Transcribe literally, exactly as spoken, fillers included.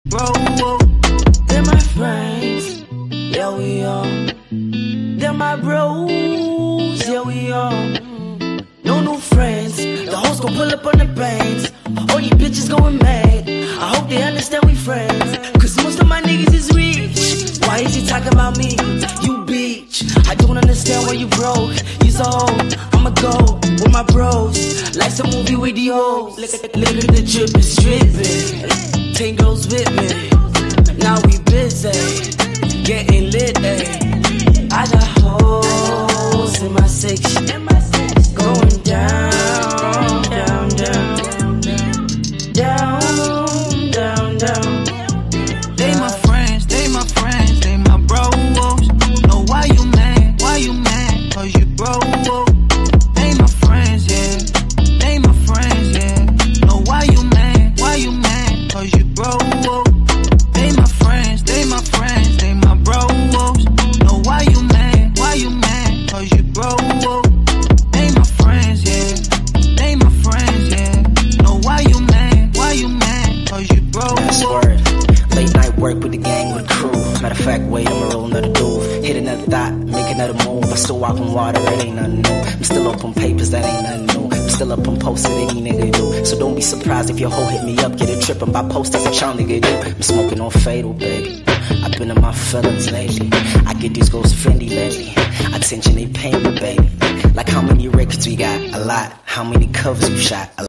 bro. They're my friends, yeah we are. They're my bros, yeah we are. No new friends, the hoes gon' pull up on the bands. All you bitches going mad, I hope they understand we friends. Cause most of my niggas is rich. Why is you talking about me, you bitch? I don't understand why you broke. You so old, I'ma go with my bros. Life's a movie with the hoes. Look at, look at the drip is drippin'. Ten girls with me, now we busy, getting lit, ayy. I got hoes in my section, going down, down, down, down, down, down. They my friends, they my friends, they my bros. Know why you mad, why you mad, cause you broke. They my friends, yeah, they my friends, yeah. Know why you mad, why you mad, cause you broke. They my friends, they my friends, they my bros. Know why you mad, why you mad, cause you broke. They my friends, yeah, they my friends, yeah. Know why you mad, why you mad, cause you broke. That's word. Late night work with the gang, with the crew. Matter of fact, wait, I'ma roll another doove. Hit another thought, make another move. I still walk on water, it ain't nothing new. I'm still up on papers, that ain't nothing new. I'm still up on posts that any nigga do. So don't be surprised if your hoe hit me up, get it trippin' by posters that y'all nigga do. I'm smoking on fatal, baby. I've been in my feelings lately. I get these ghosts friendly lately. Attention, they pay me, baby. Like how many records we got? A lot. How many covers we shot? A